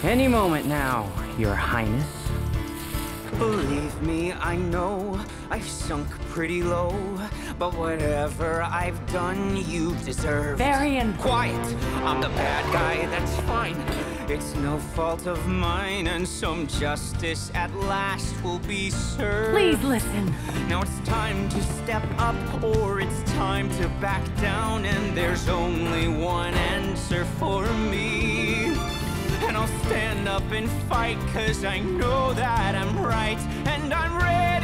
Any moment now, Your Highness. Believe me, I know I've sunk pretty low, but whatever I've done, you deserve. Varian! Quiet! I'm the bad guy, that's fine. It's no fault of mine, and some justice at last will be served. Please listen. Now it's time to step up, or it's time to back down, and there's only one answer for me. And I'll stand up and fight, 'cause I know that I'm right, and I'm ready.